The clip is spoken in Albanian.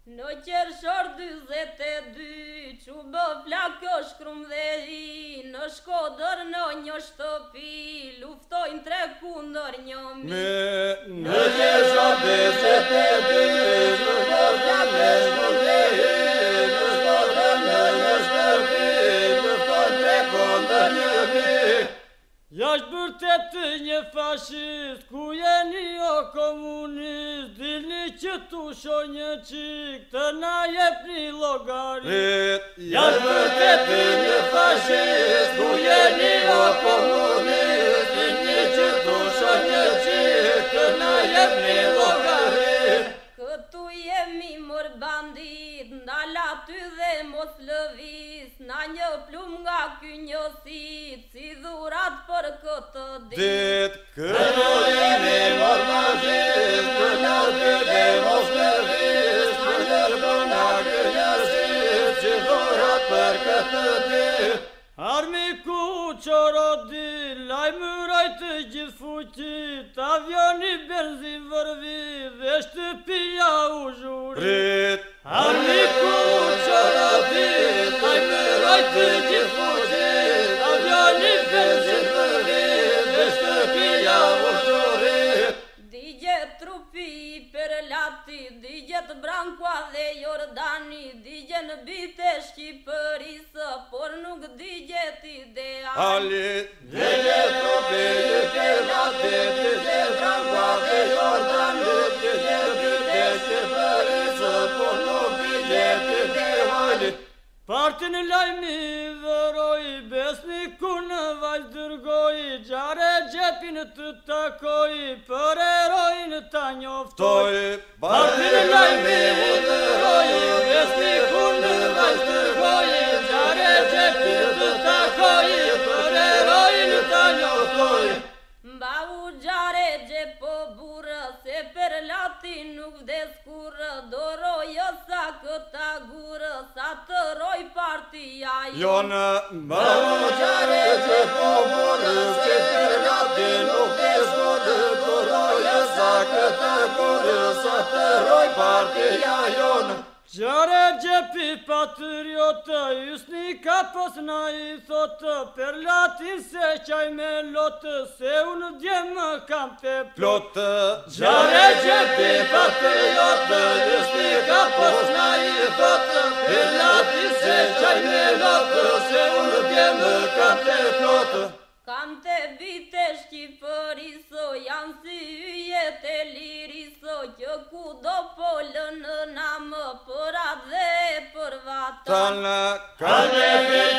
Në qershor 22, që bë flakë shkrum dhe i, në Shkodër në një shtëpi, luftojnë 3 kundër 1.000. Në qershor 22, që bë flakë shkrum dhe i, në Shkodër në një shtëpi, luftojnë 3 kundër 1.000. Jashtë vërtet një fashist, ku jeni o komunist, dilni që tu sho një qik, të na jepni llogarit. Jashtë vërtet një fashist, ku jeni o komunist, dilni që tu sho një qik, të na jepni llogarit. Këtu jemi mër bandit, ndala ty dhe mos lëvis, na një plum nga ky njësit, si dhurat për këtë dit. Këtu jemi mër bandit, ndala ty dhe mos lëvis, na një plum nga ky njësit, si dhurat për këtë dit. Armiku qorodi, lajmëroj të gjithë fuqit, avioni benzin vërvi dhe shtëpia u zhurit. Armiku qorodi, lajmëroj të gjithë fuqit, avioni benzin vërvi dhe shtëpia u zhurit. Digjet trupi i Perlatit, digjet Brankua dhe Jordani, digjen bite Shqipërisë, por nuk digjet ideali. Digjet trupi i Perlatit, digjet Brankua dhe Jordani, digjet bite Shqipërisë, por nuk digjet ideali. Partin lajmi vëroj, besniku në vajzë dërgoj, gjare gjepin të takoj, për erojnë ta njoftoj. Partin lajmi vëroj, besniku në vajzë dërgoj, gjare gjepin të takoj, për erojnë ta njoftoj. Mbau gjare gjepo burë, se Perlati nuk vdes kurrë, doroj sa këta gurë, sa të roj partia jonë. Mbau gjare gjepo burë, se Perlati nuk vdes kurrë, doroj sa këta gurë, sa të roj partia jonë. Gjare gjepi patriotë, ysni ka posna i thotë, Perlatin se qaj me lotë, se unë djemë kam te plotë. Gjare gjepi patriotë, ysni ka posna i thotë, Perlatin se qaj me lotë, se unë djemë kam te plotë. Kam te bite Shqipëriso, janë si yjet e liriso, që ku do polën në namë, për atë dhe për vatan. Kanë